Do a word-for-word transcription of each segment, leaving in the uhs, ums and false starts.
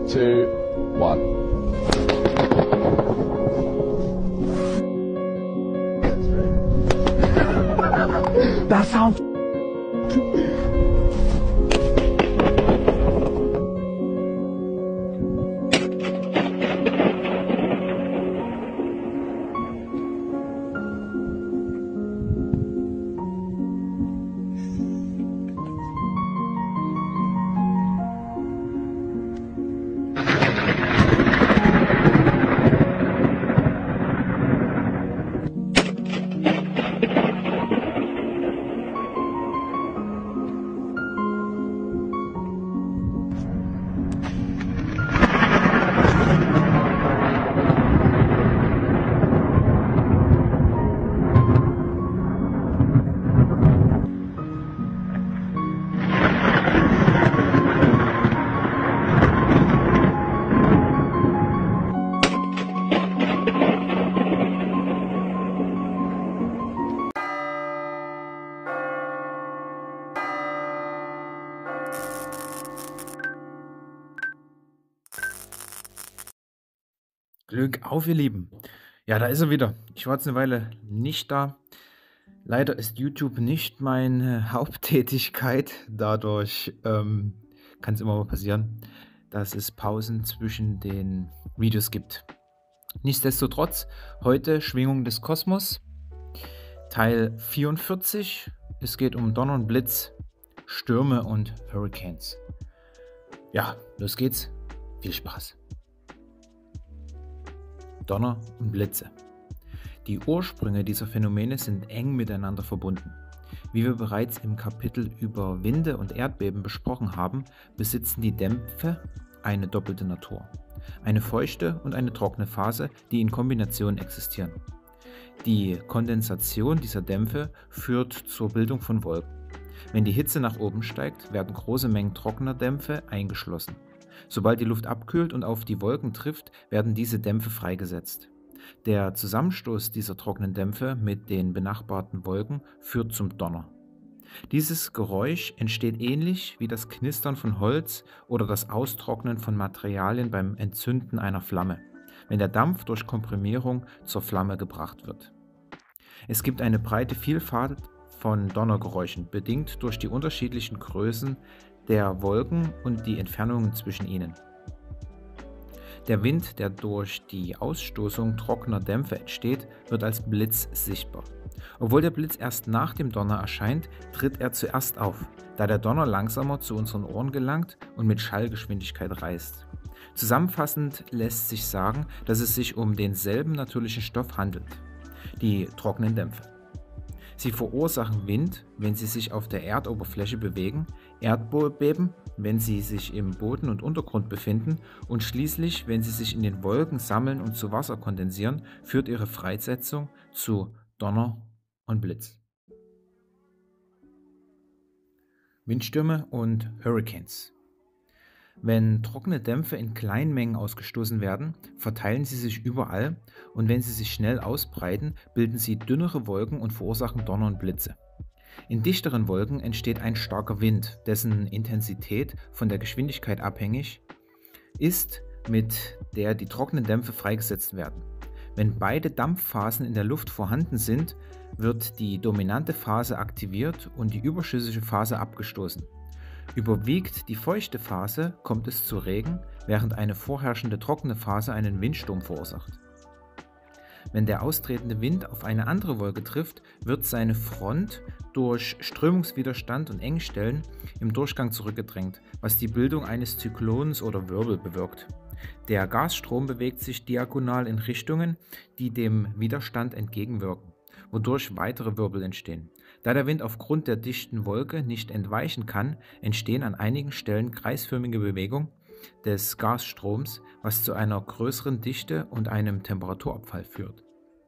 two, one. That sounds. Glück auf, ihr Lieben. Ja, da ist er wieder. Ich war jetzt eine Weile nicht da. Leider ist YouTube nicht meine Haupttätigkeit. Dadurch ähm, kann es immer mal passieren, dass es Pausen zwischen den Videos gibt. Nichtsdestotrotz, heute Schwingung des Kosmos, Teil vierundvierzig. Es geht um Donner und Blitz, Stürme und Hurricanes. Ja, los geht's. Viel Spaß. Donner und Blitze. Die Ursprünge dieser Phänomene sind eng miteinander verbunden. Wie wir bereits im Kapitel über Winde und Erdbeben besprochen haben, besitzen die Dämpfe eine doppelte Natur. Eine feuchte und eine trockene Phase, die in Kombination existieren. Die Kondensation dieser Dämpfe führt zur Bildung von Wolken. Wenn die Hitze nach oben steigt, werden große Mengen trockener Dämpfe eingeschlossen. Sobald die Luft abkühlt und auf die Wolken trifft, werden diese Dämpfe freigesetzt. Der Zusammenstoß dieser trockenen Dämpfe mit den benachbarten Wolken führt zum Donner. Dieses Geräusch entsteht ähnlich wie das Knistern von Holz oder das Austrocknen von Materialien beim Entzünden einer Flamme, wenn der Dampf durch Komprimierung zur Flamme gebracht wird. Es gibt eine breite Vielfalt von Donnergeräuschen, bedingt durch die unterschiedlichen Größen der Wolken und die Entfernungen zwischen ihnen. Der Wind, der durch die Ausstoßung trockener Dämpfe entsteht, wird als Blitz sichtbar. Obwohl der Blitz erst nach dem Donner erscheint, tritt er zuerst auf, da der Donner langsamer zu unseren Ohren gelangt und mit Schallgeschwindigkeit reist. Zusammenfassend lässt sich sagen, dass es sich um denselben natürlichen Stoff handelt, die trockenen Dämpfe. Sie verursachen Wind, wenn sie sich auf der Erdoberfläche bewegen, Erdbeben, wenn sie sich im Boden und Untergrund befinden und schließlich, wenn sie sich in den Wolken sammeln und zu Wasser kondensieren, führt ihre Freisetzung zu Donner und Blitz. Windstürme und Hurricanes. Wenn trockene Dämpfe in kleinen Mengen ausgestoßen werden, verteilen sie sich überall und wenn sie sich schnell ausbreiten, bilden sie dünnere Wolken und verursachen Donner und Blitze. In dichteren Wolken entsteht ein starker Wind, dessen Intensität von der Geschwindigkeit abhängig ist, mit der die trockenen Dämpfe freigesetzt werden. Wenn beide Dampfphasen in der Luft vorhanden sind, wird die dominante Phase aktiviert und die überschüssige Phase abgestoßen. Überwiegt die feuchte Phase, kommt es zu Regen, während eine vorherrschende trockene Phase einen Windsturm verursacht. Wenn der austretende Wind auf eine andere Wolke trifft, wird seine Front durch Strömungswiderstand und Engstellen im Durchgang zurückgedrängt, was die Bildung eines Zyklons oder Wirbel bewirkt. Der Gasstrom bewegt sich diagonal in Richtungen, die dem Widerstand entgegenwirken, wodurch weitere Wirbel entstehen. Da der Wind aufgrund der dichten Wolke nicht entweichen kann, entstehen an einigen Stellen kreisförmige Bewegungen des Gasstroms, was zu einer größeren Dichte und einem Temperaturabfall führt.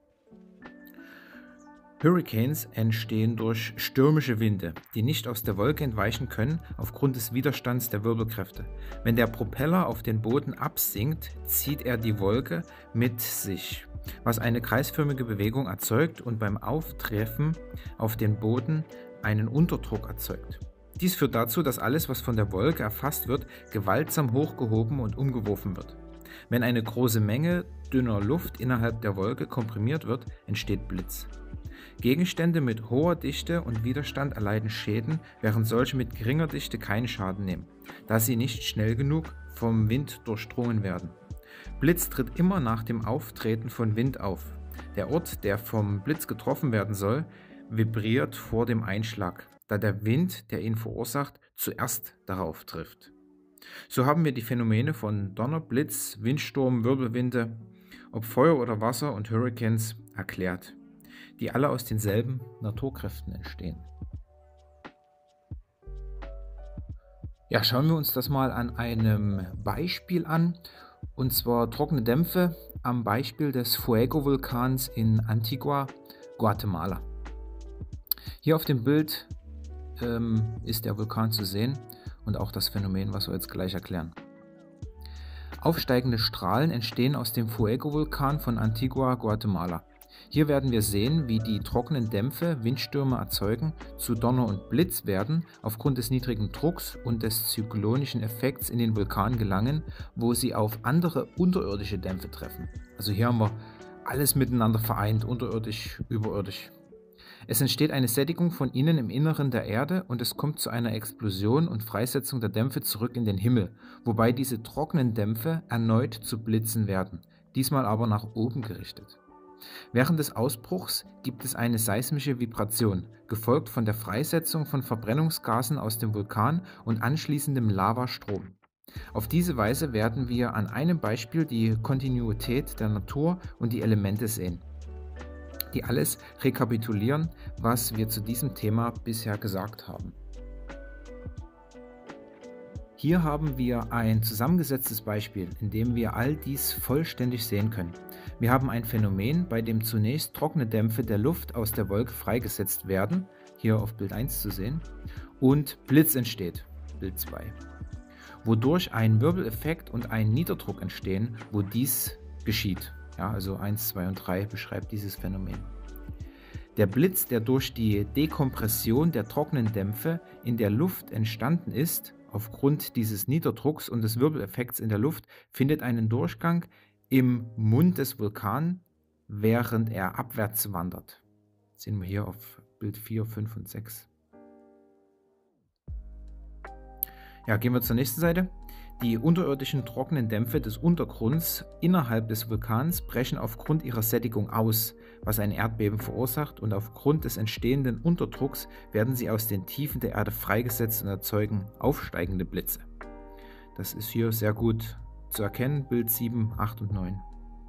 Hurricanes entstehen durch stürmische Winde, die nicht aus der Wolke entweichen können aufgrund des Widerstands der Wirbelkräfte. Wenn der Propeller auf den Boden absinkt, zieht er die Wolke mit sich, was eine kreisförmige Bewegung erzeugt und beim Auftreffen auf den Boden einen Unterdruck erzeugt. Dies führt dazu, dass alles, was von der Wolke erfasst wird, gewaltsam hochgehoben und umgeworfen wird. Wenn eine große Menge dünner Luft innerhalb der Wolke komprimiert wird, entsteht Blitz. Gegenstände mit hoher Dichte und Widerstand erleiden Schäden, während solche mit geringer Dichte keinen Schaden nehmen, da sie nicht schnell genug vom Wind durchdrungen werden. Blitz tritt immer nach dem Auftreten von Wind auf. Der Ort, der vom Blitz getroffen werden soll, vibriert vor dem Einschlag, da der Wind, der ihn verursacht, zuerst darauf trifft. So haben wir die Phänomene von Donner, Blitz, Windsturm, Wirbelwinde, ob Feuer oder Wasser und Hurrikans erklärt, die alle aus denselben Naturkräften entstehen. Ja, schauen wir uns das mal an einem Beispiel an, und zwar trockene Dämpfe am Beispiel des Fuego-Vulkans in Antigua, Guatemala. Hier auf dem Bild ähm, ist der Vulkan zu sehen und auch das Phänomen, was wir jetzt gleich erklären. Aufsteigende Strahlen entstehen aus dem Fuego-Vulkan von Antigua, Guatemala. Hier werden wir sehen, wie die trockenen Dämpfe Windstürme erzeugen, zu Donner und Blitz werden, aufgrund des niedrigen Drucks und des zyklonischen Effekts in den Vulkan gelangen, wo sie auf andere unterirdische Dämpfe treffen. Also hier haben wir alles miteinander vereint, unterirdisch, überirdisch. Es entsteht eine Sättigung von ihnen im Inneren der Erde und es kommt zu einer Explosion und Freisetzung der Dämpfe zurück in den Himmel, wobei diese trockenen Dämpfe erneut zu Blitzen werden, diesmal aber nach oben gerichtet. Während des Ausbruchs gibt es eine seismische Vibration, gefolgt von der Freisetzung von Verbrennungsgasen aus dem Vulkan und anschließendem Lavastrom. Auf diese Weise werden wir an einem Beispiel die Kontinuität der Natur und die Elemente sehen, die alles rekapitulieren, was wir zu diesem Thema bisher gesagt haben. Hier haben wir ein zusammengesetztes Beispiel, in dem wir all dies vollständig sehen können. Wir haben ein Phänomen, bei dem zunächst trockene Dämpfe der Luft aus der Wolke freigesetzt werden, hier auf Bild eins zu sehen, und Blitz entsteht, Bild zwei, wodurch ein Wirbeleffekt und ein Niederdruck entstehen, wo dies geschieht. Ja, also eins, zwei und drei beschreibt dieses Phänomen. Der Blitz, der durch die Dekompression der trockenen Dämpfe in der Luft entstanden ist, aufgrund dieses Niederdrucks und des Wirbeleffekts in der Luft, findet einen Durchgang im Mund des Vulkans, während er abwärts wandert. Das sehen wir hier auf Bild vier, fünf und sechs. Ja, gehen wir zur nächsten Seite. Die unterirdischen trockenen Dämpfe des Untergrunds innerhalb des Vulkans brechen aufgrund ihrer Sättigung aus, was ein Erdbeben verursacht, und aufgrund des entstehenden Unterdrucks werden sie aus den Tiefen der Erde freigesetzt und erzeugen aufsteigende Blitze. Das ist hier sehr gut zu erkennen, Bild sieben, acht und neun.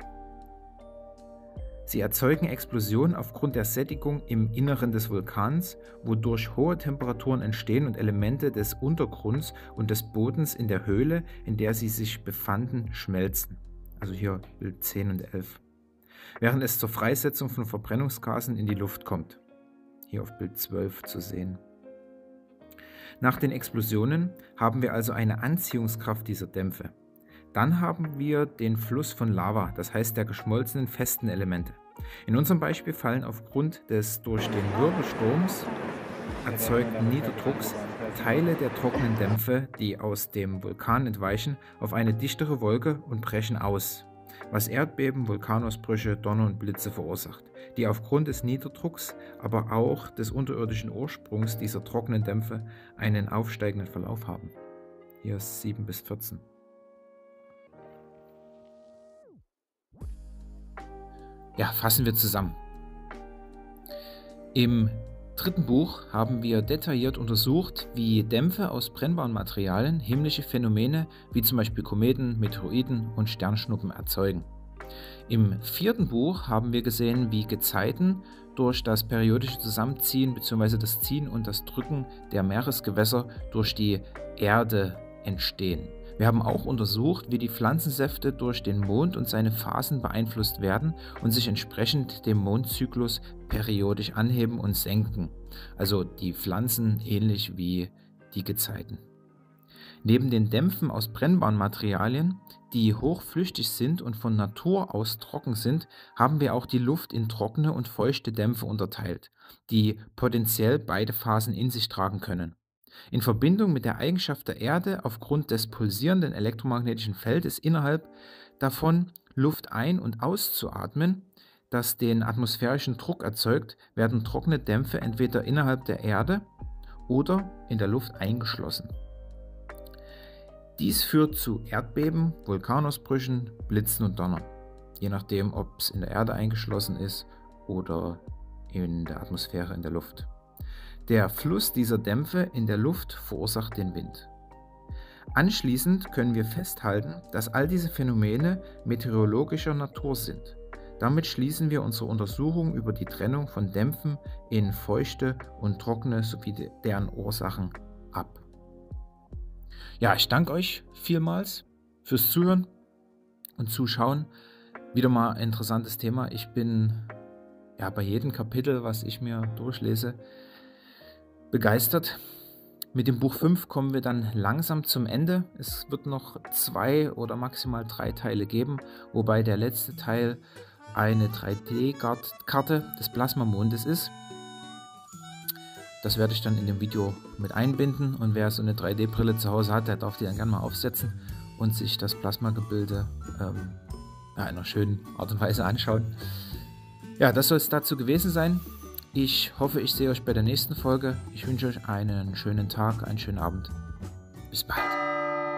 Sie erzeugen Explosionen aufgrund der Sättigung im Inneren des Vulkans, wodurch hohe Temperaturen entstehen und Elemente des Untergrunds und des Bodens in der Höhle, in der sie sich befanden, schmelzen. Also hier Bild zehn und elf. Während es zur Freisetzung von Verbrennungsgasen in die Luft kommt. Hier auf Bild zwölf zu sehen. Nach den Explosionen haben wir also eine Anziehungskraft dieser Dämpfe. Dann haben wir den Fluss von Lava, das heißt der geschmolzenen festen Elemente. In unserem Beispiel fallen aufgrund des durch den Wirbelsturms erzeugten Niederdrucks Teile der trockenen Dämpfe, die aus dem Vulkan entweichen, auf eine dichtere Wolke und brechen aus, was Erdbeben, Vulkanausbrüche, Donner und Blitze verursacht, die aufgrund des Niederdrucks, aber auch des unterirdischen Ursprungs dieser trockenen Dämpfe einen aufsteigenden Verlauf haben. Hier ist sieben bis vierzehn. Ja, fassen wir zusammen. Im dritten Buch haben wir detailliert untersucht, wie Dämpfe aus brennbaren Materialien himmlische Phänomene wie zum Beispiel Kometen, Meteoroiden und Sternschnuppen erzeugen. Im vierten Buch haben wir gesehen, wie Gezeiten durch das periodische Zusammenziehen bzw. das Ziehen und das Drücken der Meeresgewässer durch die Erde entstehen. Wir haben auch untersucht, wie die Pflanzensäfte durch den Mond und seine Phasen beeinflusst werden und sich entsprechend dem Mondzyklus periodisch anheben und senken. Also die Pflanzen ähnlich wie die Gezeiten. Neben den Dämpfen aus brennbaren Materialien, die hochflüchtig sind und von Natur aus trocken sind, haben wir auch die Luft in trockene und feuchte Dämpfe unterteilt, die potenziell beide Phasen in sich tragen können. In Verbindung mit der Eigenschaft der Erde aufgrund des pulsierenden elektromagnetischen Feldes innerhalb davon Luft ein- und auszuatmen, das den atmosphärischen Druck erzeugt, werden trockene Dämpfe entweder innerhalb der Erde oder in der Luft eingeschlossen. Dies führt zu Erdbeben, Vulkanausbrüchen, Blitzen und Donnern, je nachdem, ob es in der Erde eingeschlossen ist oder in der Atmosphäre, in der Luft. Der Fluss dieser Dämpfe in der Luft verursacht den Wind. Anschließend können wir festhalten, dass all diese Phänomene meteorologischer Natur sind. Damit schließen wir unsere Untersuchung über die Trennung von Dämpfen in feuchte und trockene sowie deren Ursachen ab. Ja, ich danke euch vielmals fürs Zuhören und Zuschauen. Wieder mal ein interessantes Thema. Ich bin ja bei jedem Kapitel, was ich mir durchlese, begeistert. Mit dem Buch fünf kommen wir dann langsam zum Ende. Es wird noch zwei oder maximal drei Teile geben, wobei der letzte Teil eine drei D-Karte des Plasmamondes ist. Das werde ich dann in dem Video mit einbinden, und wer so eine drei D-Brille zu Hause hat, der darf die dann gerne mal aufsetzen und sich das Plasmagebilde ähm, ja, in einer schönen Art und Weise anschauen. Ja, das soll es dazu gewesen sein. Ich hoffe, ich sehe euch bei der nächsten Folge. Ich wünsche euch einen schönen Tag, einen schönen Abend. Bis bald.